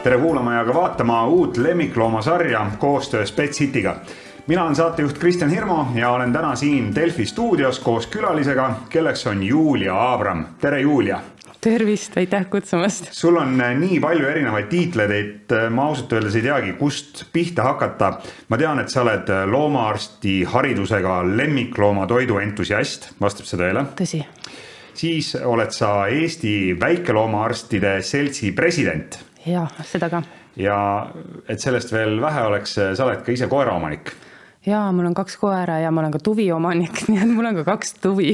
Tere kuulama ja ka vaatama uut lemmikloomasarja koostöös Pet Cityga. Mina olen saatejuht Kristjan Hirmo ja olen täna siin Delfi stuudios koos külalisega, kelleks on Julia Abram. Tere Julia! Tervist, aitäh kutsumast! Sul on nii palju erinevaid tiitleid, et ma ausalt öeldes ei teagi, kust pihta hakata. Ma tean, et sa oled loomaarsti haridusega lemmikloomatoidu entusiast, vastab see tõele? Tõsi. Siis oled sa Eesti väikeloomaarstide seltsi president. Ja, seda ka. Ja et sellest veel vähe oleks, sa oled ka ise koeraomanik. Ja, mul on 2 koera ja ma olen ka tuviomanik, nii et mul on ka 2 tuvi.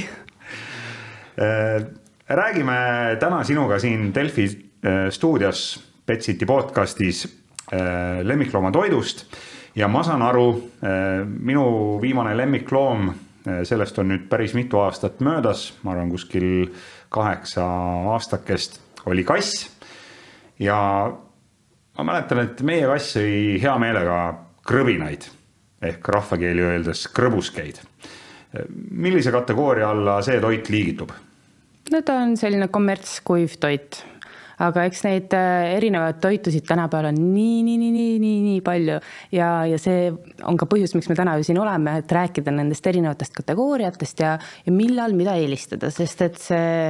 Räägime täna sinuga siin Delfi stuudios Pet City podcastis lemmikloomatoidust ja ma saan aru, minu viimane lemmikloom, sellest on nüüd päris mitu aastat möödas, ma arvan kuskil 8 aastakest oli kass ja ma mäletan, et meie kass sõi hea meelega krõbinaid ehk rahvakeeli öeldes krõbuskeid. Millise kategooria alla see toit liigitub? No ta on selline kommertskuiv toit, aga eks neid erinevaid toitusid tänapäeval on nii palju ja see on ka põhjus, miks me täna ju siin oleme, et rääkida nendest erinevatest kategooriatest ja millal mida eelistada, sest et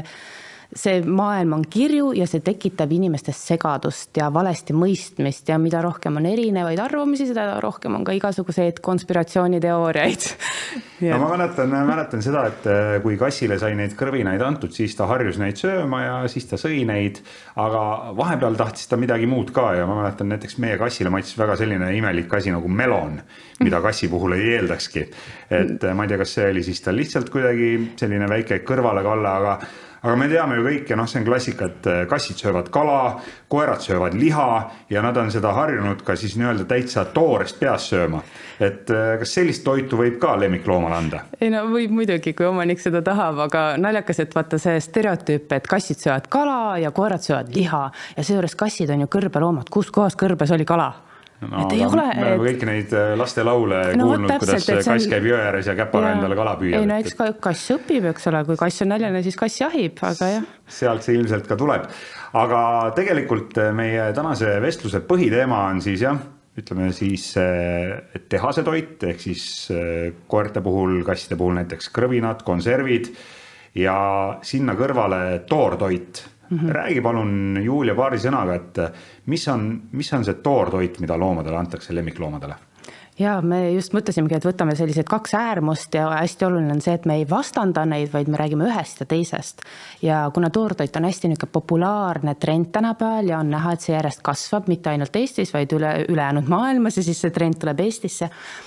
see maailm on kirju ja see tekitab inimestest segadust ja valesti mõistmist ja mida rohkem on erinevaid arvamisi, seda rohkem on ka igasuguseid konspiratsiooniteooriaid. No ma mäletan seda, et kui kassile sai neid krõbinaid antud, siis ta harjus neid sööma ja siis ta sõi neid, aga vahepeal tahtis ta midagi muud ka ja ma mäletan näiteks meie kassile maitsis väga selline imelik asi nagu melon, mida kassi puhul ei eeldakski. Et ma ei tea, kas see oli siis ta lihtsalt kuidagi selline väike kõrvalekalle, aga me teame ju kõik ja see on klassika, et kassid söövad kala, koerad söövad liha ja nad on seda harjunud ka siis nii-öelda täitsa toorest peas sööma. Et kas sellist toitu võib ka lemmikloomale anda? Ei no võib muidugi, kui omanik seda tahab, aga naljakas, et vaata see stereotüüp, et kassid söövad kala ja koerad söövad liha ja seejuures kassid on ju kõrbeloomad. Kus kohas kõrbes oli kala? No, me oleme kõiki neid laste laule kuulnud, kuidas kass käib jõe ääres ja käpara endale kala püüab. Ei no eks kass õpib, eks ole, kui kass on näljane, siis kass jahib, aga jah. Sealt see ilmselt ka tuleb. Aga tegelikult meie tänase vestluse põhiteema on siis ütleme siis tehase toit, ehk siis koerte puhul, kasside puhul näiteks krõbinad, konservid ja sinna kõrvale toortoit. Räägi palun Julia paari sõnaga, et mis on see toortoit, mida loomadele antakse lemmikloomadele? Ja me just mõtlesimegi, et võtame sellised 2 äärmust ja hästi oluline on see, et me ei vastanda neid, vaid me räägime ühest ja teisest. Ja kuna toortoit on hästi populaarne trend tänapäeval ja on näha, et see järjest kasvab, mitte ainult Eestis, vaid ülejäänud maailmas ja siis see trend tuleb Eestisse.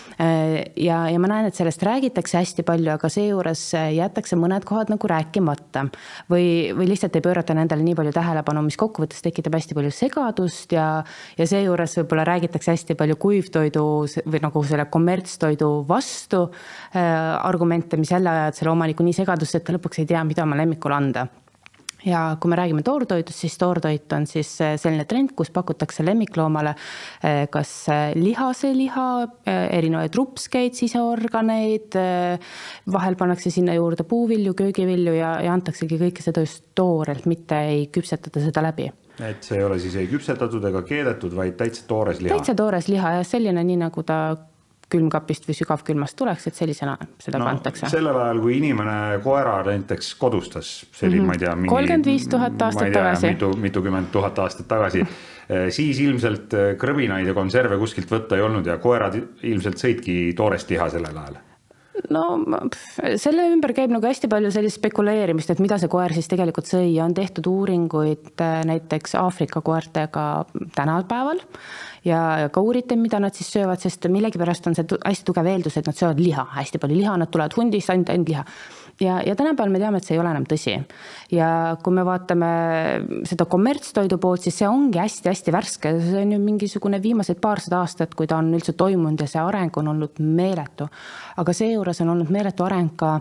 Ja ma näen, et sellest räägitakse hästi palju, aga seejuures jätakse mõned kohad nagu rääkimata või lihtsalt ei pöörata nendele nii palju tähelepanu, mis kokkuvõttes tekitab hästi palju segadust ja seejuures võib-olla räägitakse hästi palju kuivtoidu või nagu selle kommertstoidu vastu argumente, mis jälle ajad selle omaniku nii segadusse, et ta lõpuks ei tea, mida oma lemmikule anda. Ja kui me räägime toortoitust, siis toortoit on siis selline trend, kus pakutakse lemmikloomale kas liha, erinevaid rupskeid, siseorganeid, vahel pannakse sinna juurde puuvilju, köögivilju ja antaksegi kõike seda just toorelt, mitte ei küpsetata seda läbi. Et see ei ole siis ei küpsetatud ega keedetud, vaid täitsa toores liha? Täitsa toores liha ja selline nii nagu ta külmkapist või sügavkülmast tuleks, et sellisena seda kantakse. Sellel ajal, kui inimene koera näiteks kodustas, see oli, ma ei tea, 35 000 aastat tagasi. Mitukümmend tuhat aastat tagasi, siis ilmselt krõbinaid ja konserve kuskilt võtta ei olnud ja koerad ilmselt sõidki toorest liha sellel ajal. No selle ümber käib nagu hästi palju sellist spekuleerimist, et mida see koer siis tegelikult sõi ja on tehtud uuringuid näiteks Aafrika koertega tänapäeval ja ka uurite, mida nad siis söövad, sest millegipärast on see hästi tugev eeldus, et nad söövad liha, hästi palju liha, nad tulevad hundist ainult liha. Ja tänapäeval me teame, et see ei ole enam tõsi. Ja kui me vaatame seda kommertstoidu poolt, siis see ongi hästi värske. See on ju mingisugune viimased paarsada aastat, kui ta on üldse toimunud ja see areng on olnud meeletu. Aga seejuures on olnud meeletu areng ka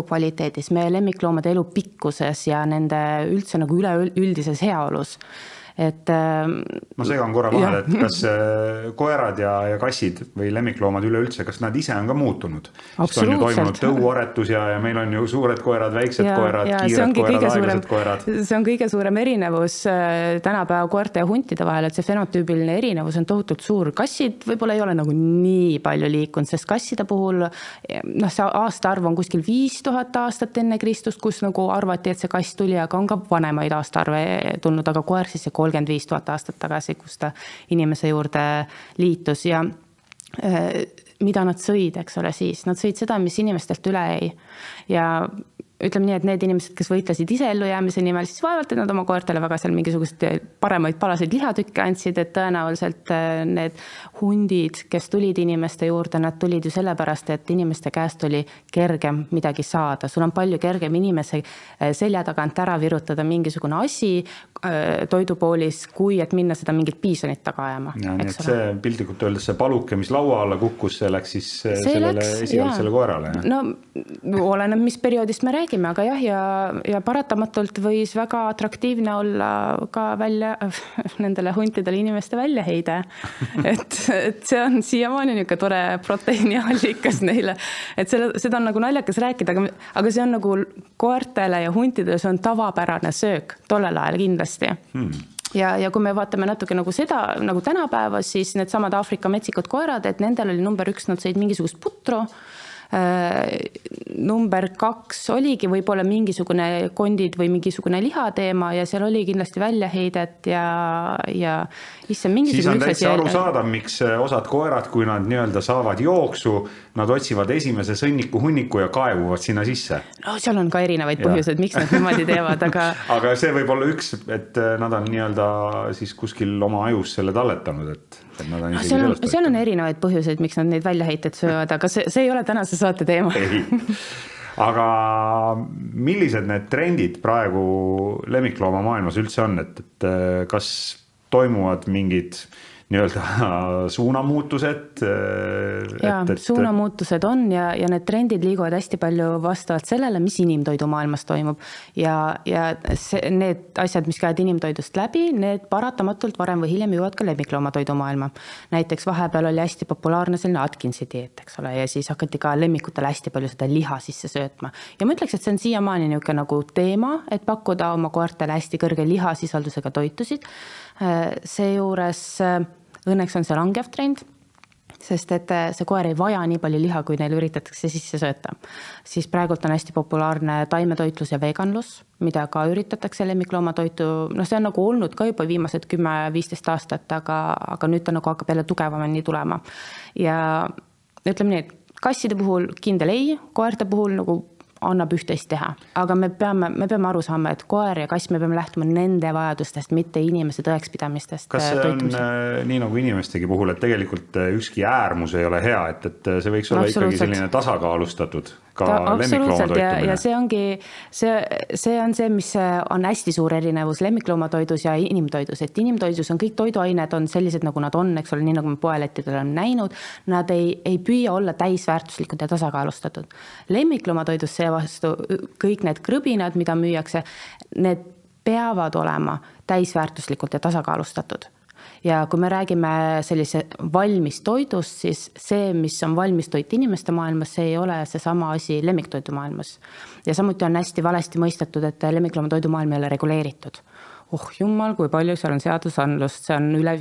elukvaliteedis, meie lemmikloomade elu pikkuses ja nende üldse nagu üleüldises heaolus. et ma segan korra vahele, et kas koerad ja kassid või lemmikloomad üleüldse, kas nad ise on ka muutunud? Sest on ju toimunud tõuaretus ja meil on ju suured koerad, väiksed koerad, kiired koerad, aeglased koerad. See on kõige suurem erinevus tänapäeva koerte ja huntide vahel, et see fenotüübiline erinevus on tohutult suur. Kassid võib-olla ei ole nagu nii palju liikunud, sest kasside puhul see aastaarv on kuskil 5000 aastat enne Kristust, kus nagu arvati, et see kass tuli, aga on ka vanemaid aastaarve tulnud, aga koer siis 35 000 aastat tagasi, kus ta inimese juurde liitus ja mida nad sõid, eks ole siis. Nad sõid seda, mis inimestelt üle jäi ja ütleme nii, et need inimesed, kes võitlesid ise ellujäämise nimel, siis vaevalt, et nad oma koertele väga seal mingisugust paremaid palaseid lihatükke andsid, et tõenäoliselt need hundid, kes tulid inimeste juurde, nad tulid ju sellepärast, et inimeste käest oli kergem midagi saada. Sul on palju kergem inimese selja tagant ära virutada mingisugune asi toidupoolis, kui et minna seda mingit piisonit taga ajama. Ja, nii et see pildikult öeldes see paluke, mis laua alla kukkus, see läks siis sellele esialgsele koerale. No oleneb, mis perioodist me räägime, aga jah, ja paratamatult võis väga atraktiivne olla ka välja nendele huntidele inimeste väljaheide. Et see on siiamaani niisugune tore proteiiniallikas neile. Et seda on nagu naljakas rääkida, aga see on nagu koertele ja huntidele, see on tavapärane söök tollel ajal kindlasti. Ja kui me vaatame natuke nagu seda, nagu tänapäevas, siis need samad Aafrika metsikud koerad, et nendel oli number 1, nad sõid mingisugust putru, number 2 oligi võib-olla mingisugune kondid või mingisugune lihateema ja seal oli kindlasti väljaheidet ja siis on täitsa aru saada, miks osad koerad, kui nad nii-öelda saavad jooksu, nad otsivad esimese sõnniku hunniku ja kaevuvad sinna sisse. No seal on ka erinevaid põhjuseid, miks nad niimoodi teevad, aga see võib olla üks, et nad on nii-öelda siis kuskil oma ajus selle talletanud, et seal on erinevaid põhjuseid, miks nad neid väljaheited söövad, aga see ei ole tänase saate teema. Ei. Aga millised need trendid praegu lemmiklooma maailmas üldse on, et kas toimuvad mingid nii-öelda suunamuutused? Suunamuutused on ja need trendid liiguvad hästi palju vastavalt sellele, mis inimtoidu maailmas toimub. Ja need asjad, mis käivad inimtoidust läbi, need paratamatult varem või hiljem jõuavad ka lemmikloomatoidu maailma. Näiteks vahepeal oli hästi populaarne selline Atkinsi dieet, eks ole, ja siis hakati ka lemmikutele hästi palju seda liha sisse söötma. Ja ma ütleks, et see on siiamaani niisugune nagu teema, et pakkuda oma koertele hästi kõrge lihasisaldusega toitusid. Seejuures õnneks on see langev trend, sest et see koer ei vaja nii palju liha, kui neil üritatakse sisse sööta. Siis praegult on hästi populaarne taimetoitlus ja veganlus, mida ka üritatakse lemmikloomatoitu. See on nagu olnud ka juba viimased 10-15 aastat, aga nüüd ta nagu hakkab jälle tugevamini tulema. Ja ütleme nii, et kasside puhul kindel ei, koerte puhul nagu annab üht-teist teha. Aga me peame aru saama, et koer ja kass me peame lähtuma nende vajadustest, mitte inimese tõekspidamistest. Kas see on nii nagu inimestegi puhul, et tegelikult ükski äärmus ei ole hea, et see võiks olla ikkagi selline tasakaalustatud ka lemmiklooma toitumine? Ja see on see, mis on hästi suur erinevus lemmikloomatoidus ja inimtoidus. Et inimtoidus on kõik toiduained on sellised, nagu nad on, eks ole, nii nagu me poelettidel on näinud. Nad ei püüa olla täisväärtuslikud ja tasakaalustatud. Lemmikloomatoidus see vastu kõik need krõbinad, mida müüakse, need peavad olema täisväärtuslikult ja tasakaalustatud. Ja kui me räägime sellise valmis toidust, siis see, mis on valmis toit inimeste maailmas, see ei ole see sama asi lemmiktoidu maailmas. Ja samuti on hästi valesti mõistetud, et lemmikloomatoidu maailm ei ole reguleeritud. Jumal, kui palju seal on seadusandlust, see on üle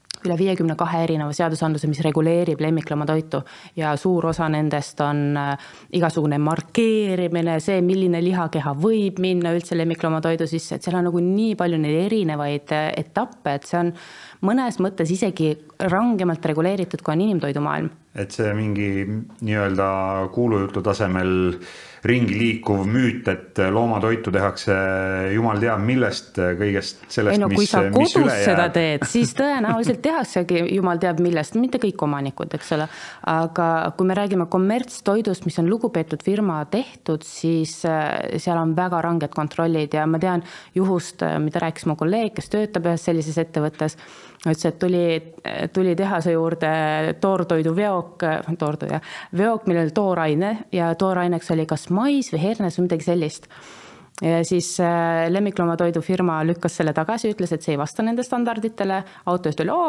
52 erineva seadusandluse, mis reguleerib lemmikloomatoitu ja suur osa nendest on igasugune markeerimine, see, milline lihakeha võib minna üldse lemmikloomatoidu sisse, et seal on nagu nii palju neid erinevaid etappe, et see on mõnes mõttes isegi rangemalt reguleeritud, kui on inimtoidu maailm. Et see mingi nii-öelda kuulujutu tasemel ringi liikuv müüt, et loomatoitu tehakse jumal teab millest kõigest sellest, kui sa kodus seda teed, siis tõenäoliselt tehaksegi jumal teab millest, mitte kõik omanikud, eks ole. Aga kui me räägime kommertstoidust, mis on lugupeetud firma tehtud, siis seal on väga ranged kontrollid ja ma tean juhust, mida rääkis mu kolleeg, kes töötab ühes sellises ettevõttes, ütles, et tuli tehase juurde toortoidu veok, millel tooraine ja tooraineks oli kas mais või hernes või midagi sellist. Ja siis lemmikloomatoidufirma lükkas selle tagasi, ütles, et see ei vasta nende standarditele. Autost oli,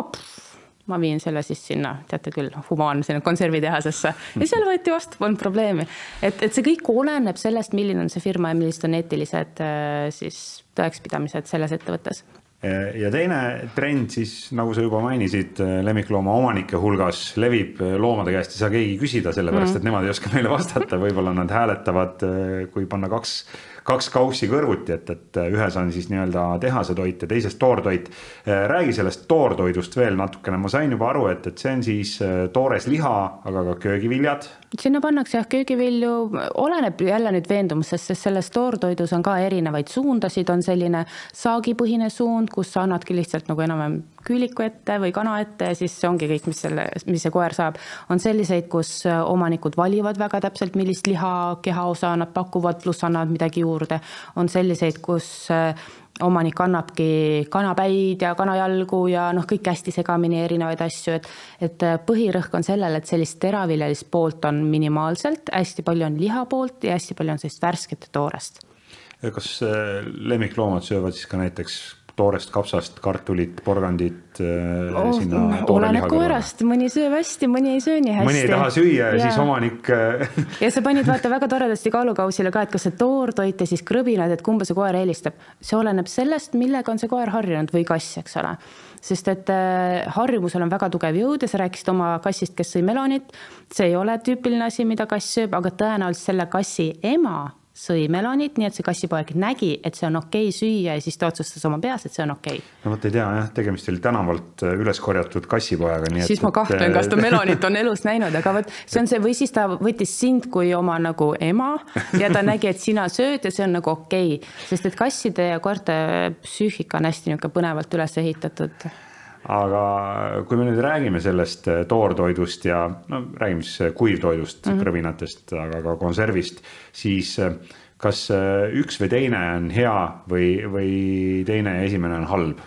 ma viin selle siis sinna, teate küll, humaan sinna konservitehasesse. Ja seal võeti vastu, polnud probleemi. Et see kõik oleneb sellest, milline on see firma ja millised on eetilised siis tõekspidamised selles ettevõttes. Ja teine trend siis, nagu sa juba mainisid, lemmiklooma omanike hulgas levib loomade käest ja saa keegi küsida sellepärast, et nemad ei oska meile vastata. Võib-olla nad hääletavad, kui panna kaks kaussi kõrvuti, et ühes on siis nii-öelda tehase toit ja teises toortoit. Räägi sellest toortoidust veel natukene. Ma sain juba aru, et see on siis toores liha, aga ka köögiviljad. Sinna pannakse köögivilju, oleneb jälle nüüd veendumusest, sest selles toortoidus on ka erinevaid suundasid, on selline saagipõhine suund, kus sa annadki lihtsalt nagu enam küüliku ette või kana ette ja siis see ongi kõik, mis see koer saab. On selliseid, kus omanikud valivad väga täpselt, millist liha kehaosa nad pakuvad, pluss annavad midagi juurde. On selliseid, kus omanik annabki kanapäid ja kanajalgu ja kõik hästi segamini erinevaid asju, et põhirõhk on sellel, et sellist teraviljalist poolt on minimaalselt, hästi palju on liha poolt ja hästi palju on sellist värsket ja toorest. Kas lemmikloomad söövad siis ka näiteks toorest kapsast, kartulit, porgandit sinna toore liha kõrvale? Koerast, mõni sööb hästi, mõni ei söö nii hästi. Mõni ei taha süüa ja siis omanik... Ja sa panid vaata väga toredasti kaalukausile ka, et kas see toortoit ja siis krõbinad, et kumba see koer eelistab. See oleneb sellest, millega on see koer harjunud või kass, eks ole. Sest et harjumusel on väga tugev jõud ja sa rääkisid oma kassist, kes sõi melonit. See ei ole tüüpiline asi, mida kass sööb, aga tõenäoliselt selle kassi ema sõi melonit, nii et see kassipoeg nägi, et see on okei süüa ja siis ta otsustas oma peas, et see on okei. No võt ei tea, tegemist oli tänavalt üles korjatud kassipoega. Siis ma kahtlen, kas ta melonit on elus näinud, aga see on see, või siis ta võttis sind kui oma nagu ema ja ta nägi, et sina sööd ja see on nagu okei. Sest et kasside ja koerte psüühika on hästi põnevalt üles ehitatud. Aga kui me nüüd räägime sellest toortoidust ja räägime siis kuivtoidust, krõvinatest, aga ka konservist, siis kas üks või teine on hea või teine ja esimene on halb?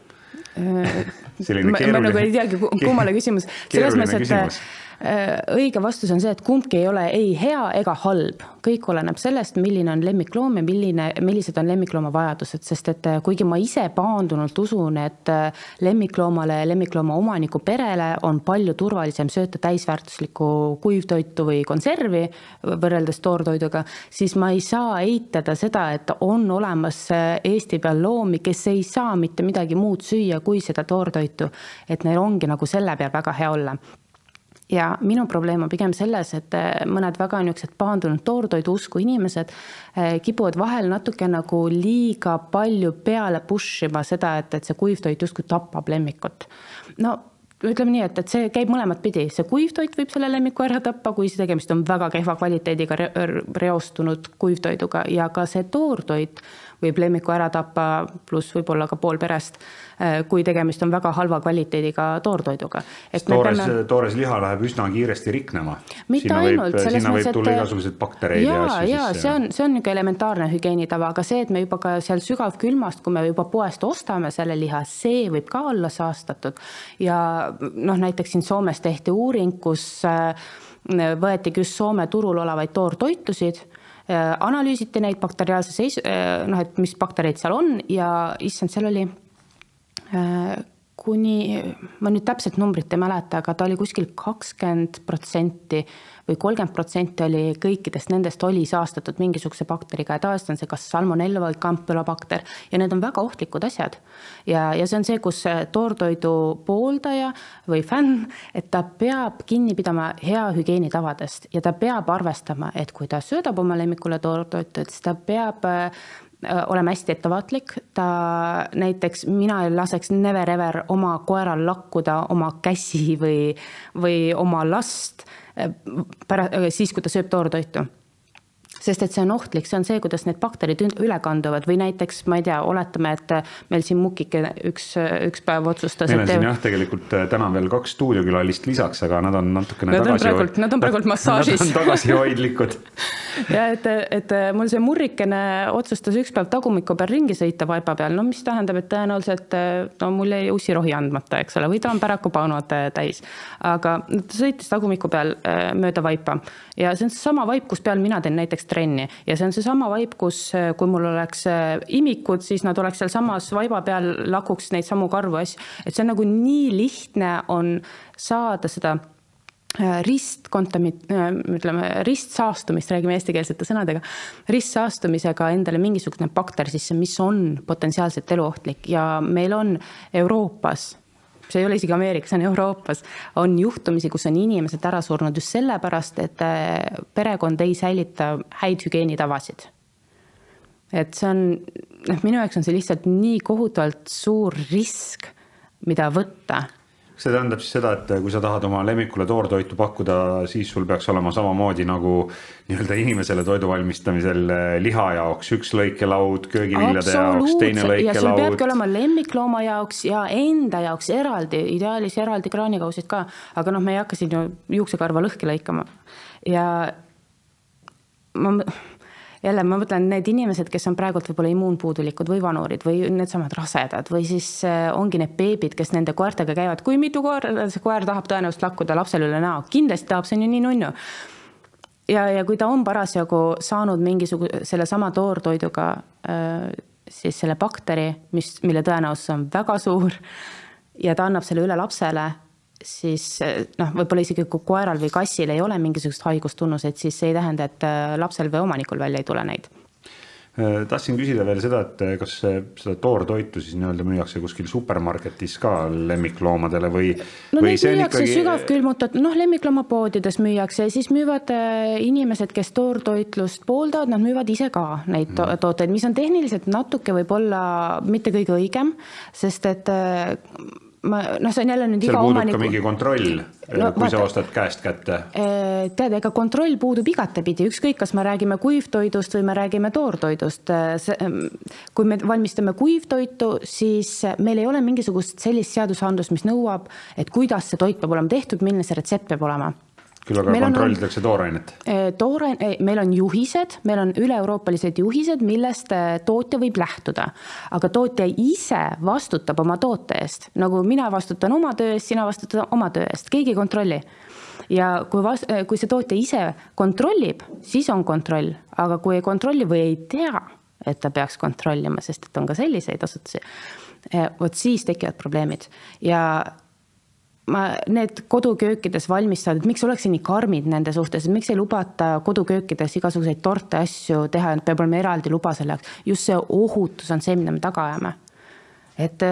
Ma nagu ei teagi, kummale küsimus. Selles mõttes, et õige vastus on see, et kumbki ei ole ei hea ega halb. Kõik oleneb sellest, milline on lemmikloom ja millised on lemmiklooma vajadused, sest et kuigi ma ise paandunult usun, et lemmikloomale ja lemmiklooma omaniku perele on palju turvalisem sööta täisväärtuslikku kuivtoitu või konservi võrreldes toortoiduga, siis ma ei saa eitada seda, et on olemas Eesti peal loomi, kes ei saa mitte midagi muud süüa kui seda toortoitu, et neil ongi nagu selle peal väga hea olla. Ja minu probleem on pigem selles, et mõned väga niisugused paandunud toortoidu usku inimesed kipuvad vahel natuke nagu liiga palju peale pushima seda, et see kuivtoit justkui tapab lemmikut. No ütleme nii, et see käib mõlemat pidi. See kuivtoit võib selle lemmiku ära tappa, kui see tegemist on väga kehva kvaliteediga reostunud kuivtoiduga ja ka see toortoit võib lemmiku ära tappa, pluss võib-olla ka pool perest, kui tegemist on väga halva kvaliteediga toortoiduga. Toores liha läheb üsna kiiresti riknema. Mitte ainult. Sinna võib tulla igasugused baktereid ja asju. Jaa, see on niisugune elementaarne hügieenitava, aga see, et me juba ka seal sügav külmast, kui me juba poest ostame selle liha, see võib ka olla saastatud. Ja näiteks siin Soomes tehti uuring, kus võetigi just Soome turul olevaid toortoitusid, analüüsiti neid bakteriaalse et mis baktereid seal on ja issand, seal oli kuni, ma nüüd täpselt numbrit ei mäleta, aga ta oli kuskil 20% või 30% oli kõikidest nendest oli saastatud mingisuguse bakteriga ja tavaliselt on see kas salmonella või kampylobakter ja need on väga ohtlikud asjad. Ja see on see, kus toortoidu pooldaja või fänn, et ta peab kinni pidama hea hügieenitavadest ja ta peab arvestama, et kui ta söödab oma lemmikule toortoitu, et siis ta peab oleme hästi ettevaatlik. Ta näiteks mina ei laseks never ever oma koeral lakkuda oma käsi või oma last siis, kui ta sööb toortoitu. Sest et see on ohtlik, see on see, kuidas need bakterid üle kanduvad või näiteks, ma ei tea, oletame, et meil siin Mukike üks päev otsustas. Meil on siin jah, tegelikult täna veel 2 stuudiokülalist lisaks, aga nad on natukene nad on praegult massaažis. Nad on tagasihoidlikud. Ja et mul see Murrikene otsustas üks päev tagumiku peal ringi sõita vaipa peal, no mis tähendab, et tõenäoliselt mul jäi ussirohi andmata, eks ole, või ta on päraku paunud täis. Aga ta sõitis tagumiku peal mööda vaipa ja see on sama vaip, kus peal mina teen näiteks trenni ja see on see sama vaip, kus kui mul oleks imikud, siis nad oleks seal samas vaiba peal, lakuks neid samu karvu asju, et see on nagu nii lihtne on saada seda ristsaastumist, räägime eestikeelsete sõnadega, ristsaastumisega endale mingisugune bakter sisse, mis on potentsiaalselt eluohtlik ja meil on Euroopas, see ei ole isegi Ameerikas, see on Euroopas, on juhtumisi, kus on inimesed ära surnud just sellepärast, et perekond ei säilita häid hügieenitavasid. Et see on, minu jaoks on see lihtsalt nii kohutavalt suur risk, mida võtta. See tähendab siis seda, et kui sa tahad oma lemmikule toortoitu pakkuda, siis sul peaks olema samamoodi nagu nii-öelda inimesele toidu valmistamisel liha jaoks üks lõikelaud, köögiviljade jaoks, teine lõikelaud. Ja sul peabki olema lemmiklooma jaoks ja enda jaoks eraldi, ideaalis eraldi kraanikausid ka, aga me ei hakka siin ju juuksekarva lõhki lõikama. Ja ma mõtlen, need inimesed, kes on praegult võib-olla immuunpuudulikud või vanurid või need samad rasedad või siis ongi need beebid, kes nende koertega käivad. Kui mitu see koer tahab tõenäoliselt lakkuda lapsel üle näo? Kindlasti tahab, see on ju nii nunnu. Ja kui ta on parasjagu saanud selle sama toortoiduga siis selle bakteri, mille tõenäosus on väga suur ja ta annab selle üle lapsele, siis võib-olla isegi kui koeral või kassil ei ole mingisugust haigustunnused, siis see ei tähenda, et lapsel või omanikul välja ei tule neid. Tahtsin küsida veel seda, et kas seda toortoitu siis nii-öelda müüakse kuskil supermarketis ka lemmikloomadele või neid müüakse sügavkülmutatud, lemmikloomapoodides müüakse ja siis müüvad inimesed, kes toortoitlust pooldavad, nad müüvad ise ka neid tooteid, mis on tehniliselt natuke võib-olla mitte kõige õigem, sest et see on jälle nüüd iga omaniku... Seal puudub ka mingi kontroll, kui sa ostad käest kätte? Tead, ega kontroll puudub igatepidi, ükskõik, kas me räägime kuivtoidust või me räägime toortoidust. Kui me valmistame kuivtoitu, siis meil ei ole mingisugust sellist seadusandlust, mis nõuab, et kuidas see toit peab olema tehtud, milline see retsept peab olema. Küll aga kontrollitakse toorainet? Meil on juhised, meil on üle-euroopalised juhised, millest tootja võib lähtuda. Aga tootja ise vastutab oma toote eest. Nagu mina vastutan oma töö eest, sina vastutad oma töö eest. Keegi kontrolli. Ja kui see tootja ise kontrollib, siis on kontroll. Aga kui ei kontrolli või ei tea, et ta peaks kontrollima, sest et on ka selliseid asutusi, siis tekivad probleemid. Ja need koduköökides valmistavad, et miks oleks nii karmid nende suhtes, et miks ei lubata koduköökides igasuguseid torte asju teha, et peab olema eraldi luba selle jaoks. Just see ohutus on see, mida me taga ajame. Et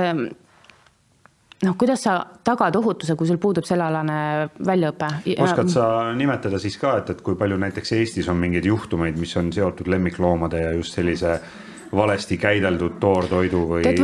kuidas sa tagad ohutuse, kui sul puudub sellealane väljaõpe? Oskad sa nimetada siis ka, et kui palju näiteks Eestis on mingeid juhtumeid, mis on seotud lemmikloomade ja just sellise valesti käideldud toortoidu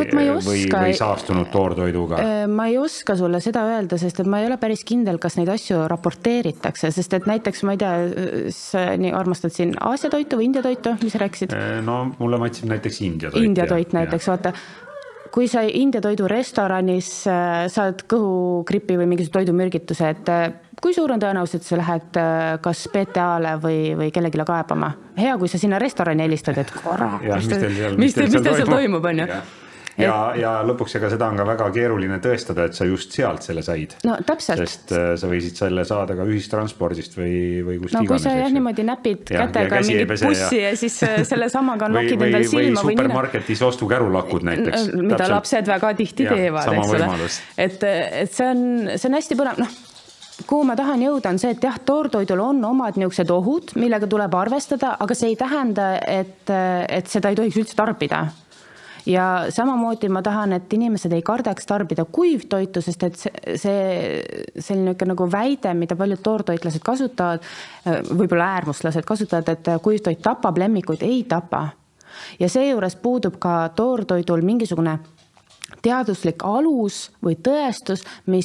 või saastunud toortoiduga? Ma ei oska sulle seda öelda, sest et ma ei ole päris kindel, kas neid asju raporteeritakse, sest et näiteks, ma ei tea, sa nii armastad siin Aasia toitu või India toitu, mis sa rääkisid? No mulle maitsib näiteks India toit. India toit näiteks, vaata. Kui sa India toidu restoranis saad kõhugripi või mingisuguse toidumürgituse, et kui suur on tõenäoliselt, sa lähed kas PTA-le või kellegile kaebama? Hea, kui sa sinna restorani helistad, et mis teil seal toimub, on ju? Ja lõpuks ega seda on ka väga keeruline tõestada, et sa just sealt selle said. No täpselt. Sest sa võisid selle saada ka ühistranspordist või kust iganes. No kui sa niimoodi näpid kätega mingi bussi ja siis selle samaga nokid endal silma või supermarketis ostukärulakud näiteks. Mida lapsed väga tihti teevad, eks ole. Et see on hästi põnev. Kuhu ma tahan jõuda on see, et jah, toortoidul on omad niisugused ohud, millega tuleb arvestada, aga see ei tähenda, et seda ei tohiks üldse tarbida. Ja samamoodi ma tahan, et inimesed ei kardaks tarbida kuivtoitu, sest et see selline nagu väide, mida paljud toortoitlased kasutavad, võib-olla äärmuslased kasutavad, et kuivtoit tapab, lemmikuid ei tapa. Ja seejuures puudub ka toortoidul mingisugune teaduslik alus või tõestus,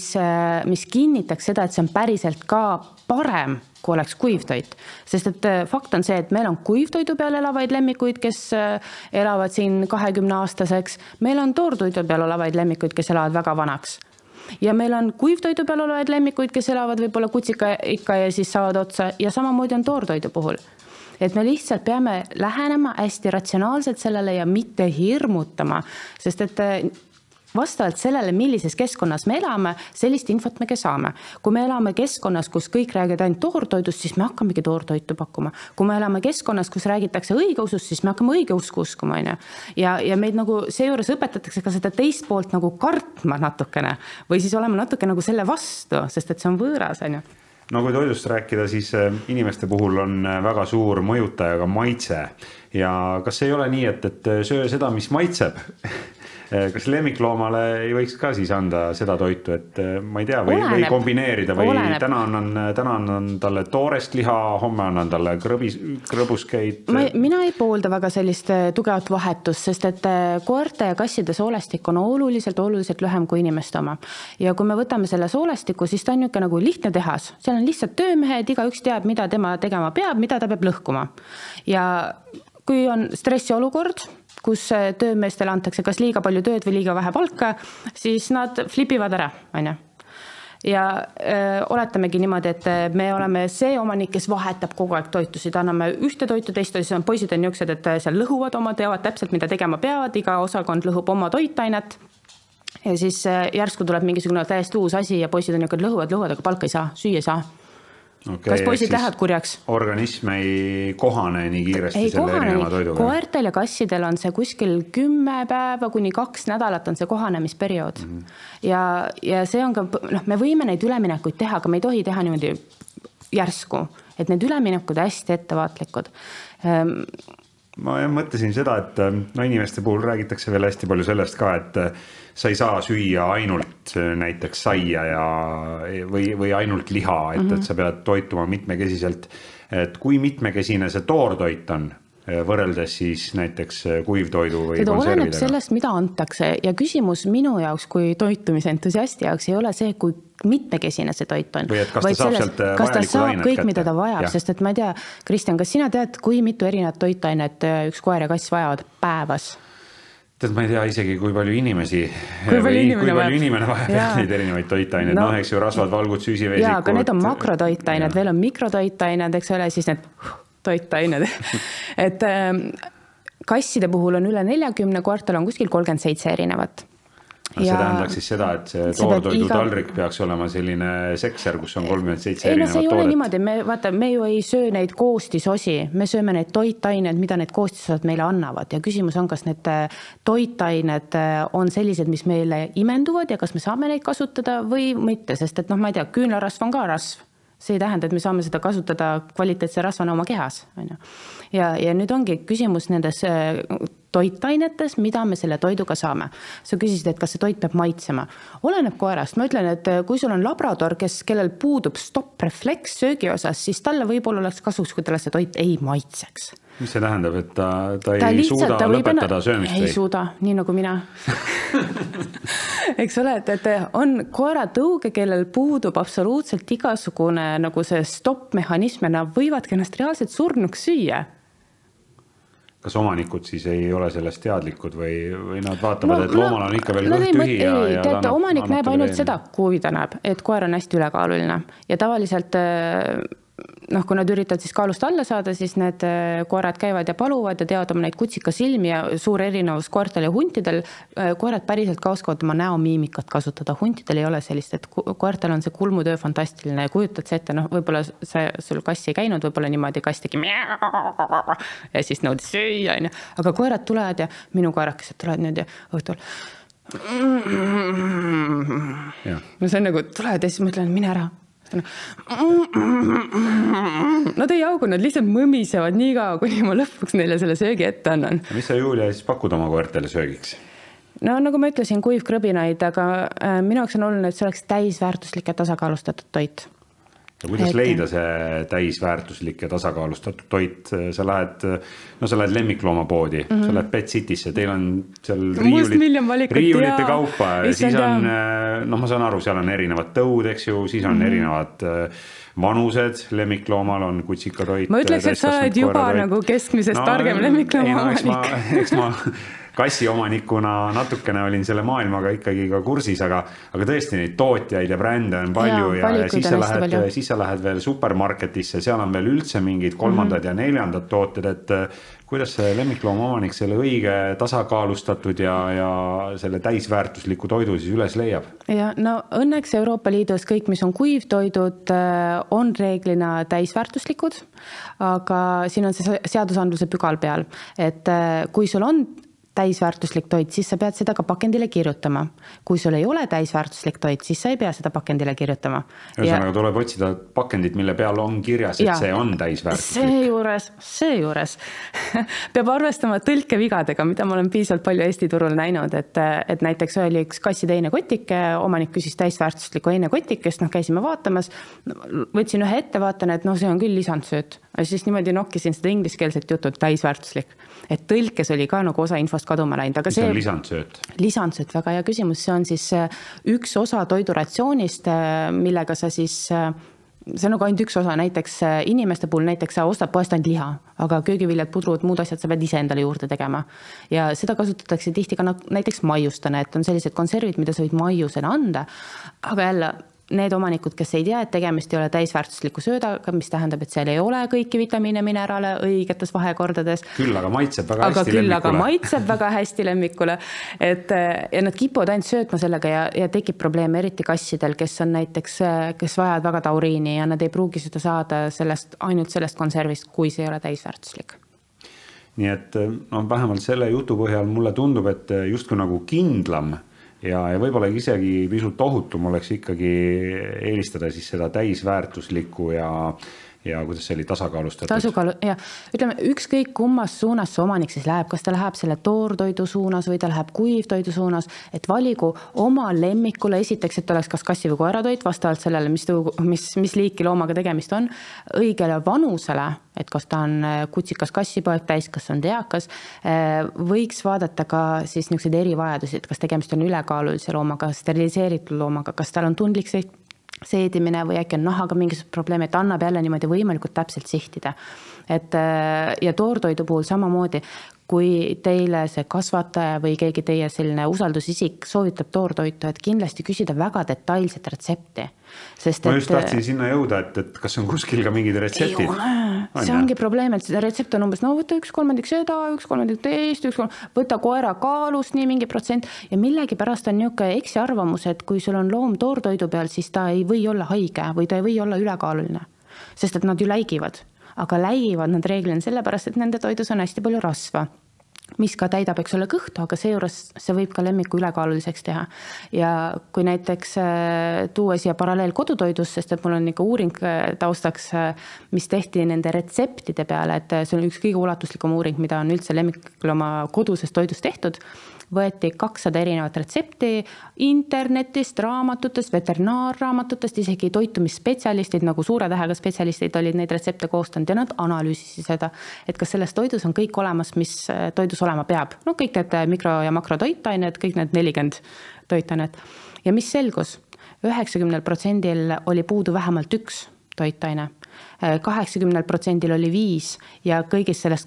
mis kinnitaks seda, et see on päriselt ka parem, kui oleks kuivtoit. Sest et fakt on see, et meil on kuivtoidu peal elavaid lemmikuid, kes elavad siin 20-aastaseks. Meil on toortoidu peal elavaid lemmikuid, kes elavad väga vanaks. Ja meil on kuivtoidu peal elavaid lemmikuid, kes elavad võib-olla kutsika ikka ja siis saavad otsa. Ja samamoodi on toortoidu puhul. Et me lihtsalt peame lähenema hästi ratsionaalselt sellele ja mitte hirmutama. Sest et vastavalt sellele, millises keskkonnas me elame, sellist infot me ka saame. Kui me elame keskkonnas, kus kõik räägivad ainult toortoidust, siis me hakkamegi toortoitu pakkuma. Kui me elame keskkonnas, kus räägitakse õigeusust, siis me hakkame õigeusku uskuma. Ja meid nagu seejuures õpetatakse ka seda teist poolt nagu kartma natukene või siis olema natuke nagu selle vastu, sest et see on võõras. No kui toidust rääkida, siis inimeste puhul on väga suur mõjutaja ka maitse. Ja kas ei ole nii, et söö seda, mis maitseb? Kas lemmikloomale ei võiks ka siis anda seda toitu, et ma ei tea, või kombineerida või täna annan talle toorest liha, homme annan talle krõbuskeid? Mina ei poolda väga sellist tugevat vahetust, sest et koerte ja kasside soolestik on oluliselt lühem kui inimeste oma. Ja kui me võtame selle soolestiku, siis ta on niisugune nagu lihtne tehas. Seal on lihtsalt töömehed, igaüks teab, mida tema tegema peab, mida ta peab lõhkuma. Ja kui on stressiolukord, kus töömeestele antakse kas liiga palju tööd või liiga vähe palka, siis nad flipivad ära. Ja oletamegi niimoodi, et me oleme see omanik, kes vahetab kogu aeg toitusid, anname ühte toitu, teist toitu, poisid on niisugused, et seal lõhuvad oma, teavad täpselt, mida tegema peavad, iga osakond lõhub oma toitainet ja siis järsku tuleb mingisugune täiesti uus asi ja poisid on niisugused lõhuvad, aga palka ei saa, süüa ei saa. Okay, kas poisid lähevad kurjaks? Organism ei kohane nii kiiresti selle erineva toiduga? Koertel ja kassidel on see kuskil 10 päeva kuni 2 nädalat on see kohanemisperiood. Ja see on ka, me võime neid üleminekuid teha, aga me ei tohi teha niimoodi järsku, et need üleminekud hästi ettevaatlikud. Ma mõtlesin seda, et inimeste puhul räägitakse veel hästi palju sellest ka, et sa ei saa süüa ainult näiteks saia või ainult liha, et sa pead toituma mitmekesiselt. Et kui mitmekesine see toortoit on võrreldes siis näiteks kuivtoidu või seda konservidega? Oleneb sellest, mida antakse ja küsimus minu jaoks kui toitumise entusiasti jaoks ei ole see, kui mitmekesine see toit on. Või et kas ta saab sealt kas ta saab ainet kõik, kätte? mida ta vajab, sest et ma ei tea, Kristjan, kas sina tead, kui mitu erinevat toitainet üks koer ja kass vajavad päevas? Tead, ma ei tea isegi, kui palju inimesi kui palju inimene vajab neid erinevaid toitaineid. No, eks ju rasvad, valgud, süsivesikud. Jaa, aga need on makrotoitained, veel on mikrotoitained, eks ole, siis need toitained. Et kasside puhul on üle 40, koertel on kuskil 37 erinevat. See tähendaks siis seda, et see toortoidu taldrik peaks olema selline sekser, kus on 37 erinevat see ei ole toodet. Niimoodi, me ju ei söö neid koostisosi, me sööme neid toitained, mida need koostisosad meile annavad ja küsimus on, kas need toitained on sellised, mis meile imenduvad ja kas me saame neid kasutada või mitte, sest et ma ei tea, küünlarasv on ka rasv. See ei tähenda, et me saame seda kasutada kvaliteetse rasvana oma kehas. Ja nüüd ongi küsimus nendes toitainetes, mida me selle toiduga saame. Sa küsisid, et kas see toit peab maitsema. Oleneb koerast. Ma ütlen, et kui sul on labrador, kellel puudub stop-refleks söögi osas, siis talle võib-olla oleks kasuks, kui talle see toit ei maitseks. Mis see tähendab, et ta ei suuda lõpetada söömist? Ei suuda, nii nagu mina. Eks ole, et on koeratõuge, kellel puudub absoluutselt igasugune nagu see stop-mehhanism ja nad võivadki ennast reaalselt surnuks süüa. Kas omanikud siis ei ole sellest teadlikud või nad vaatavad, et loomal on ikka veel kõht tühi ja teate, omanik näeb ainult seda, kui ta näeb, et koer on hästi ülekaaluline ja tavaliselt kui nad üritavad siis kaalust alla saada, siis need koerad käivad ja paluvad ja teavad oma neid kutsika silmi ja suur erinevus koertel ja huntidel. Koerad päriselt ka oskavad oma näomiimikat kasutada. Huntidel ei ole sellist, et koertel on see kulmutöö fantastiline ja kujutad see ette, võib-olla sul kass ei käinud, võib-olla niimoodi kass tegi ja siis nõudis süüa, aga koerad tulevad ja minu koerakesed tulevad nüüd ja õhtul see on nagu tulevad ja siis mõtlen, mine ära. Nad ei jaugu, nad lihtsalt mõmisevad nii kaua, kuni ma lõpuks neile selle söögi ette annan. Mis sa, Julia, siis pakud oma koertele söögiks? No nagu ma ütlesin, kuivkrõbinaid, aga minu jaoks on oluline, et see oleks täisväärtuslik ja tasakaalustatud toit. Ja kuidas leida see täisväärtuslik ja tasakaalustatud toit? Sa lähed lemmikloomapoodi, sa lähed Pet Citysse, teil on seal riiulite kaupa ja siis on, ma saan aru, seal on erinevad tõud, eks ju, siis on erinevad vanused, lemmikloomal on kutsikatoit. Ma ütleks, et sa oled juba nagu keskmisest targem lemmiklooma omanik. Eks ma kassiomanikuna natukene olin selle maailmaga ikkagi ka kursis, aga tõesti neid tootjaid ja brände on palju ja siis sa lähed veel supermarketisse, seal on veel üldse mingid kolmandad ja neljandad tooted, et kuidas see lemmikloomaomanik selle õige tasakaalustatud ja selle täisväärtusliku toidu siis üles leiab? Ja no õnneks Euroopa Liidus kõik, mis on kuivtoidud, on reeglina täisväärtuslikud, aga siin on see seadusandluse pügal peal, et kui sul on täisväärtuslik toit, siis sa pead seda ka pakendile kirjutama. Kui sul ei ole täisväärtuslik toit, siis sa ei pea seda pakendile kirjutama. Ühesõnaga tuleb otsida pakendit, mille peal on kirjas, et see on täisväärtuslik. Seejuures peab arvestama tõlkevigadega, mida ma olen piisavalt palju Eesti turul näinud, et näiteks oli üks kasside einekotike, omanik küsis täisväärtuslikku einekotikest, käisime vaatamas, võtsin ühe ette, vaatan, et see on küll lisandsööt. Siis niimoodi nokkisin seda ingliskeelset jutut täisväärtuslik. Et tõlkes oli ka nagu osa infost kaduma läinud. Aga see on lisandsööt? Lisandsööt, väga hea küsimus. See on siis üks osa toiduratsioonist, millega sa siis, see on nagu ainult üks osa, näiteks inimeste puhul näiteks sa ostad poest ainult liha, aga köögiviljad, pudrud, muud asjad sa pead ise endale juurde tegema. Ja seda kasutatakse tihti ka näiteks maiustana, et on sellised konservid, mida sa võid maiusena anda, aga jälle need omanikud, kes ei tea, et tegemist ei ole täisväärtusliku söödaga, mis tähendab, et seal ei ole kõiki vitamiine, mineraale õigetes vahekordades. Küll aga maitseb väga hästi lemmikule. Aga maitseb väga hästi lemmikule. Ja nad kipuvad ainult söötma sellega ja tekib probleem eriti kassidel, kes on näiteks, kes vajavad väga tauriini ja nad ei pruugi seda saada ainult sellest konservist, kui see ei ole täisväärtuslik. Nii et vähemalt selle jutu põhjal mulle tundub, et justkui nagu kindlam ja võib-olla isegi pisut ohutum oleks ikkagi eelistada siis seda täisväärtuslikku ja kuidas see oli tasakaalustatud? Ja ütleme, ükskõik kummas suunas see omanik siis läheb, kas ta läheb selle toortoidu suunas või ta läheb kuivtoidu suunas, et valigu oma lemmikule esiteks, et oleks kas kassi või koeratoit vastavalt sellele, mis liiki loomaga tegemist on, õigele vanusele, et kas ta on kutsikas kassipoeg täis, kas on teakas, võiks vaadata ka siis niisugused erivajadusi, et kas tegemist on ülekaalulise loomaga, steriliseeritud loomaga, kas tal on tundlik seedimine või äkki on nahaga mingisugused probleemi, et annab jälle niimoodi võimalikult täpselt sihtida. Ja toortoidu puhul samamoodi, kui teile see kasvataja või keegi teie selline usaldusisik soovitab toortoitu, et kindlasti küsida väga detailset retsepti. Ma just tahtsin sinna jõuda, et kas on kuskil ka mingid retseptid? Ei ole, see ongi probleem, et seda retsept on umbes, võta 1/3 seda, 1/3 teist, võta koera kaalust nii mingi protsent ja millegi pärast on niisugune eksiarvamus, et kui sul on loom toortoidu peal, siis ta ei või olla haige või ta ei või olla ülekaaluline, sest et nad ju läigivad. Aga läigivad nad reeglina sellepärast, et nende toidus on hästi palju rasva, mis ka täidab, eks ole, kõhtu, aga seejuures see võib ka lemmiku ülekaaluliseks teha. Ja kui näiteks tuua siia paralleel kodutoidus, sest et mul on ikka uuring taustaks, mis tehti nende retseptide peale, et see on üks kõige ulatuslikum uuring, mida on üldse lemmiklooma kodusest toidust tehtud, võeti 200 erinevat retsepti internetist, raamatutest, veterinaarraamatutest, isegi toitumisspetsialistid, nagu suure tähega spetsialistid olid neid retsepte koostanud ja nad analüüsisi seda, et kas selles toidus on kõik olemas, mis toidus olema peab. Kõik need mikro- ja makrotoitained, kõik need 40 toitainet. Ja mis selgus? 90% oli puudu vähemalt üks toitaine. 80% oli 5 ja kõigist sellest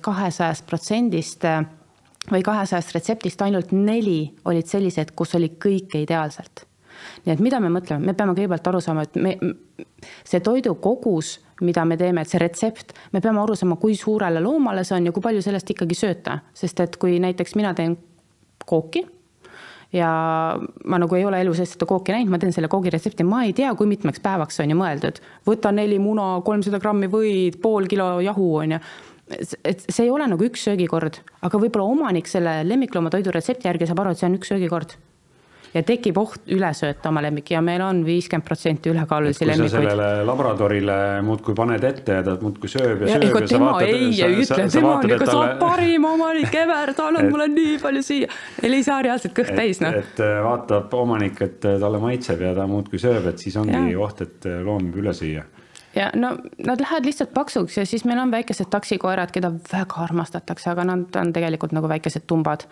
200% või 200 retseptist ainult 4 olid sellised, kus oli kõike ideaalselt. Nii et mida me mõtleme? Me peame kõigepealt aru saama, et see toidu kogus, mida me teeme, et see retsept, me peame aru saama, kui suurele loomale see on ja kui palju sellest ikkagi sööta. Sest et kui näiteks mina teen kooki ja ma nagu ei ole elu sees seda kooki näinud, ma teen selle koogiretsepti, ma ei tea, kui mitmeks päevaks on ju mõeldud. Võta 4 muna, 300 grammi võid, pool kilo jahu on ju. Et see ei ole nagu üks söögikord, aga võib-olla omanik selle lemmiklooma toidu retsepti järgi saab aru, et see on üks söögikord. Ja tekib oht üle sööta oma lemmik ja meil on 50% ülekaalulisi lemmikuid. Kui sa sellele labradorile muudkui paned ette ja ta muudkui sööb ja sööb ja sa vaatad, tema on ikka saab parim omanik ever, tal on mulle nii palju siia. Neil ei saa reaalselt kõht täis. Et vaatab omanik, et talle maitseb ja ta muudkui sööb, et siis ongi oht, et loom võib üle süüa. Ja nad lähevad lihtsalt paksuks ja siis meil on väikesed taksikoerad, keda väga armastatakse, aga nad on tegelikult nagu väikesed tumbad.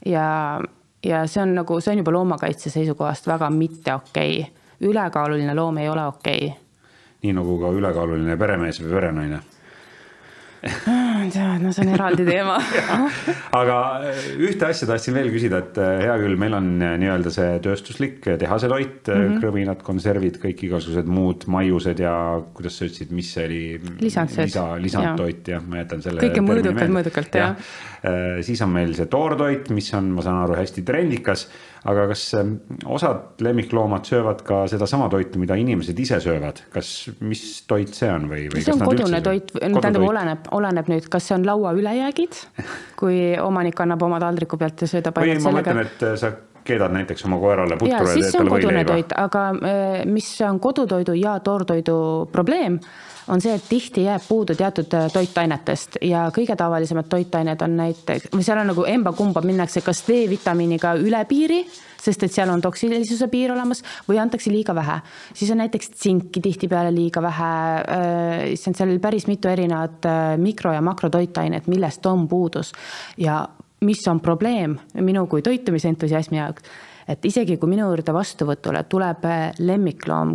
Ja see on juba loomakaitse seisukohast väga mitte okei. Ülekaaluline loom ei ole okei. Nii nagu ka ülekaaluline peremees või perenaine. No see on eraldi teema. Aga ühte asja tahtsin veel küsida, et hea küll, meil on nii-öelda see tööstuslik tehase toit, krõvinad, konservid, kõik igasugused muud maiused ja kuidas sa ütlesid, mis see oli? Lisandtoit, jah, ma jätan selle kõike mõõdukalt, jah. Siis on meil see toortoit, mis on, ma saan aru, hästi trendikas, aga kas osad lemmikloomad söövad ka seda sama toitu, mida inimesed ise söövad? Mis toit see on? See on kodune toit, tähendab oleneb nüüd, kas see on laua ülejäägid, kui omanik annab oma taldriku pealt ja söödab ainult sellega. Või ma mõtlen, et sa keedad näiteks oma koerale putru ja siis on kodune toit, aga mis on kodutoidu ja toortoidu probleem, on see, et tihti jääb puudu teatud toitainetest ja kõige tavalisemad toitained on näiteks, või seal on nagu emba-kumba minnakse kas D-vitamiiniga üle piiri, sest et seal on toksilisuse piir olemas või antakse liiga vähe. Siis on näiteks tsinki tihti peale liiga vähe, seal oli päris mitu erinevat mikro- ja makrotoitainet, millest on puudus. Ja mis on probleem minu kui toitumisentusiasmi jaoks, et isegi kui minu juurde vastuvõtule tuleb lemmikloom,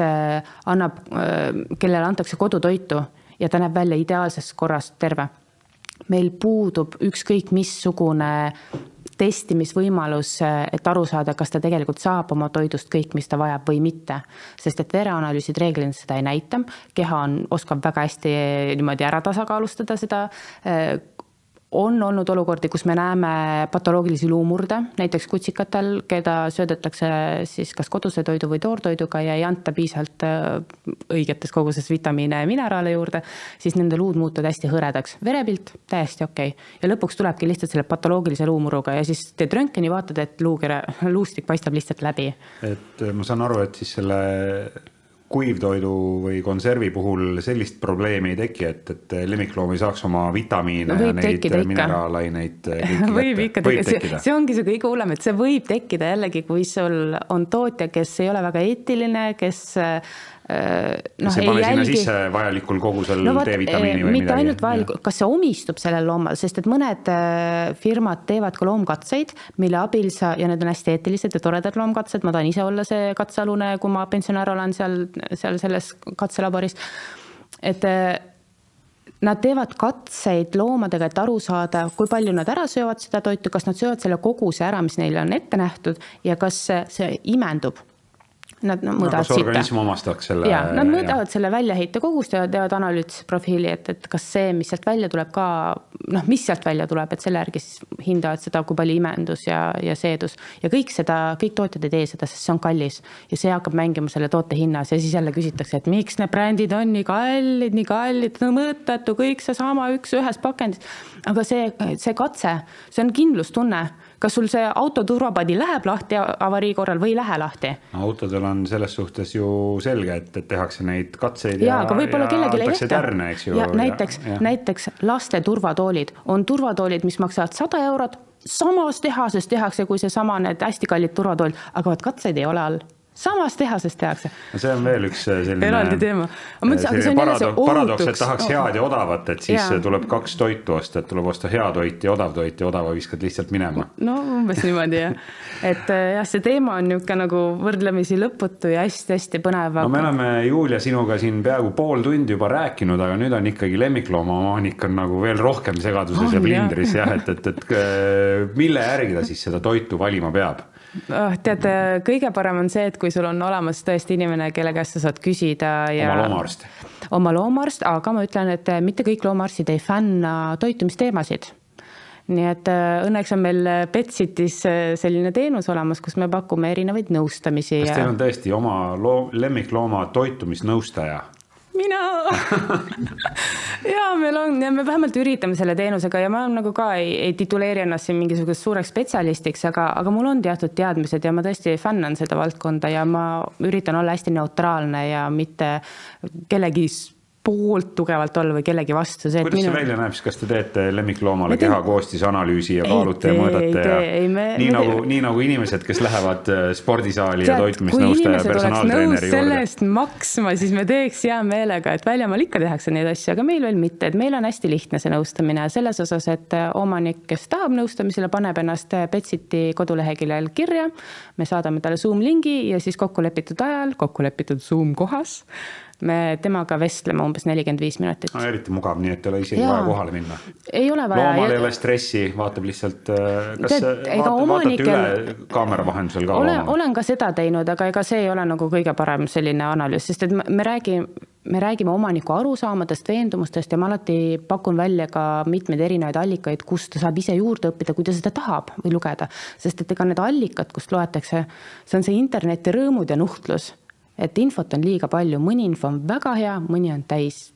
kellele antakse kodutoitu ja ta näeb välja ideaalses korras terve. Meil puudub ükskõik missugune testimisvõimalus, et aru saada, kas ta tegelikult saab oma toidust kõik, mis ta vajab või mitte. Sest et vereanalüüsid reeglina seda ei näita. Keha oskab väga hästi niimoodi ära tasakaalustada seda. On olnud olukordi, kus me näeme patoloogilisi luumurde, näiteks kutsikatel, keda söödetakse siis kas koduse toidu või toortoiduga ja ei anta piisalt õigetes koguses vitamiine ja mineraale juurde, siis nende luud muutuvad hästi hõredaks. Verepilt täiesti okei. Ja lõpuks tulebki lihtsalt selle patoloogilise luumuruga ja siis teed röntgeni vaatad, et luustik paistab lihtsalt läbi. Et ma saan aru, et siis selle kuivtoidu või konservi puhul sellist probleemi ei teki, et lemmikloom ei saaks oma vitamiine ja neid mineraalaineid võib ikka tekkida. See ongi see kõige hullem, et see võib tekkida jällegi, kui sul on tootja, kes ei ole väga eetiline, kes see pane sinna sisse vajalikul kogusel D-vitamiini või mitte ainult vajalikul, kas see omistub sellel loomal, sest et mõned firmad teevad ka loomkatseid, mille abil ja need on hästi eetilised ja toredad loomkatsed, ma tahan ise olla see katsealune, kui ma pensionär olen seal selles katselaboris, et nad teevad katseid loomadega, et aru saada, kui palju nad ära söövad seda toitu, kas nad söövad selle koguse ära, mis neile on ette nähtud ja kas see imendub. Nad mõõdavad kas organism omastaks selle? Ja, nad mõõdavad selle väljaheite kogust ja teevad analüüsprofiili, et kas see, mis sealt välja tuleb ka, mis sealt välja tuleb, et selle järgi siis hindavad seda, kui palju imendus ja seedus. Ja kõik tootjad ei tee seda, sest see on kallis ja see hakkab mängima selle toote hinnas ja siis jälle küsitakse, et miks need brändid on nii kallid, mõõtatu, kõik see sama ühes pakendis. Aga see katse, see on kindlustunne. Kas sul see autoturvapadi läheb lahti avarii korral või ei lähe lahti? Autodel on selles suhtes ju selge, et tehakse neid katseid ja antakse tärne, eks ju. Ja näiteks laste turvatoolid on turvatoolid, mis maksavad 100 eurot, samas tehases tehakse kui see sama need hästi kallid turvatoolid, aga katseid ei ole all. Samas tehases tehakse. See on veel üks selline teema. Paradoks, et tahaks head ja odavat, et siis tuleb 2 toitu osta, et tuleb osta hea toit ja odava viskad lihtsalt minema. No umbes niimoodi, jah. Et jah, see teema on niuke nagu võrdlemisi lõputu ja hästi põnev. No me oleme Julia sinuga siin peaaegu pool tundi juba rääkinud, aga nüüd on ikkagi lemmiklooma omanik on nagu veel rohkem segaduses ja plindris, jah, et mille järgi ta siis seda toitu valima peab? Tead, kõige parem on see, et kui sul on olemas tõesti inimene, kelle käest sa saad küsida oma loomaarst, aga ma ütlen, et mitte kõik loomaarstid ei fänna toitumisteemasid. Nii et õnneks on meil Petsitis selline teenus olemas, kus me pakume erinevaid nõustamisi. Kas teil on tõesti oma lemmiklooma toitumisnõustaja? Mina! Ja meil on, ja me vähemalt üritame selle teenusega ja ma nagu ka ei tituleeri ennast siin mingisugust suureks spetsialistiks, aga mul on teatud teadmised ja ma tõesti fännan seda valdkonda ja ma üritan olla hästi neutraalne ja mitte kellegi poolt tugevalt olla või kellegi vastu. Kuidas see välja näeb, kas te teete lemmikloomale keha koostis-analüüsi ja kaalute ja mõõdate ja nii nagu inimesed, kes lähevad spordisaali ja toitumisnõustaja personaaltreeneri juurde? Kui inimesed oleks nõus sellest maksma, siis me teeks hea meelega, et väljamaal ikka tehakse neid asju, aga meil veel mitte, et meil on hästi lihtne see nõustamine selles osas, et omanik, kes tahab nõustamisele, paneb ennast Petsiti koduleheküljel kirja, me saadame talle Zoom lingi ja siis kokkulepitud ajal, kokkulepitud Zoom kohas me temaga vestleme umbes 45 minutit. No, eriti mugav, nii et ei ole isegi vaja kohale minna. Ei ole vaja. Loomal ei ole stressi, vaatab lihtsalt, kas vaatate üle kaamera vahendusel ka looma? Olen ka seda teinud, aga ega see ei ole nagu kõige parem selline analüüs, sest et me räägime omaniku arusaamadest, veendumustest ja ma alati pakun välja ka mitmeid erinevaid allikaid, kust ta saab ise juurde õppida, kui ta seda tahab või lugeda. Sest et ega need allikad, kust loetakse, see on see interneti rõõmud ja nuhtlus. Et infot on liiga palju, mõni info on väga hea, mõni on täis.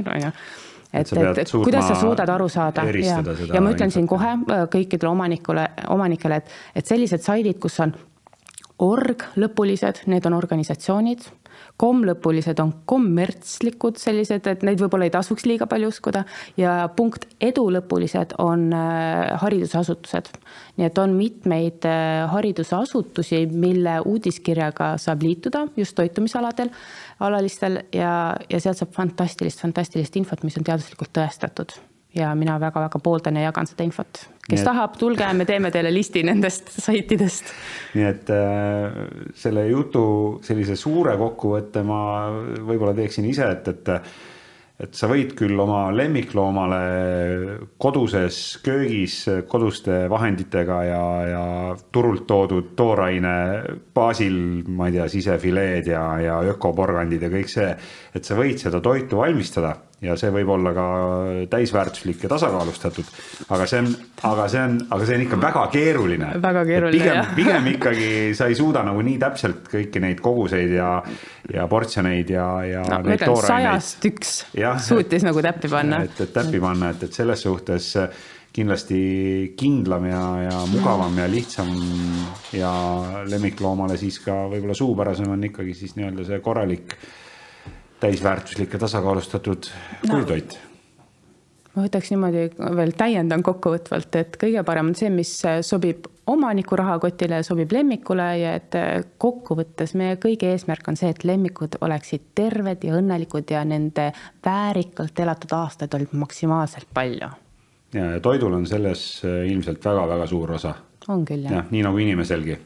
Et kuidas sa suudad aru saada. Ja ma ütlen siin kohe kõikidele omanikele, et sellised saidid, kus on org lõpulised, need on organisatsioonid, lõpulised on kommertslikud sellised, et neid võib-olla ei tasuks liiga palju uskuda ja .edu lõpulised on haridusasutused. Nii et on mitmeid haridusasutusi, mille uudiskirjaga saab liituda just toitumisaladel, alalistel ja sealt saab fantastilist infot, mis on teaduslikult tõestatud. Ja mina väga-väga pooldan ja jagan seda infot. Kes tahab, tulge, me teeme teile listi nendest saitidest. Nii et selle jutu sellise suure kokkuvõtte ma võib-olla teeksin ise, et sa võid küll oma lemmikloomale koduses köögis koduste vahenditega ja turult toodud tooraine baasil, ma ei tea, sisefileed ja ökoporgandid ja kõik see, et sa võid seda toitu valmistada ja see võib olla ka täisväärtuslik ja tasakaalustatud, aga see on ikka väga keeruline. Väga keeruline, pigem ikkagi sa ei suuda nagu nii täpselt kõiki neid koguseid ja portsjoneid ja neid tooraineid. 100 üks suutis nagu täppi panna. Et täppi panna, et selles suhtes kindlasti kindlam ja mugavam ja lihtsam ja lemmikloomale siis ka võib-olla suupärasem on ikkagi siis nii-öelda see korralik täisväärtuslik ja tasakaalustatud puidutoit. Ma võtaks niimoodi veel täiendan kokkuvõtvalt, et kõige parem on see, mis sobib omaniku rahakotile, sobib lemmikule ja et kokkuvõttes meie kõige eesmärk on see, et lemmikud oleksid terved ja õnnelikud ja nende väärikalt elatud aastaid olid maksimaalselt palju. Ja toidul on selles ilmselt väga-väga suur osa. On küll, jah. Nii nagu inimeselgi.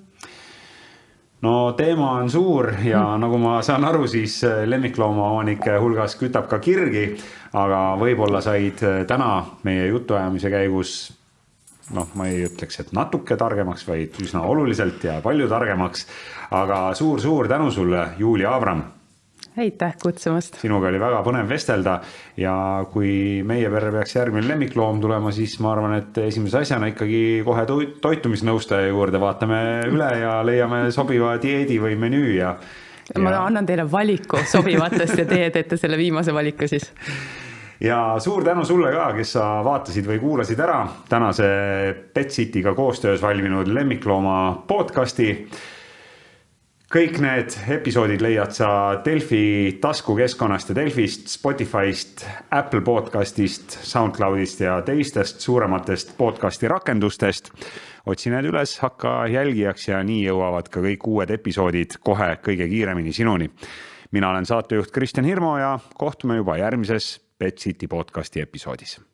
No teema on suur ja nagu ma saan aru, siis lemmiklooma omanike hulgas kütab ka kirgi, aga võib-olla said täna meie jutuajamise käigus, ma ei ütleks, et natuke targemaks, vaid üsna oluliselt ja palju targemaks, aga suur tänu sulle, Julia Avram. Aitäh kutsumast. Sinuga oli väga põnev vestelda ja kui meie perre peaks järgmine lemmikloom tulema, siis ma arvan, et esimese asjana ikkagi kohe toitumisnõustaja juurde vaatame üle ja leiame sobiva dieedi või menüü. Ma annan teile valiku sobivatest ja teie teete selle viimase valiku siis. Ja suur tänu sulle ka, kes sa vaatasid või kuulasid ära tänase Pet Cityga koostöös valminud lemmiklooma podcasti. Kõik need episoodid leiad sa Delfi taskukeskkonnast ja Delfist, Spotify'st, Apple podcastist, SoundCloudist ja teistest suurematest podcasti rakendustest. Otsi need üles, hakka jälgijaks ja nii jõuavad ka kõik uued episoodid kohe kõige kiiremini sinuni. Mina olen saatejuht Kristjan Hirmo ja kohtume juba järgmises Pet City podcasti episoodis.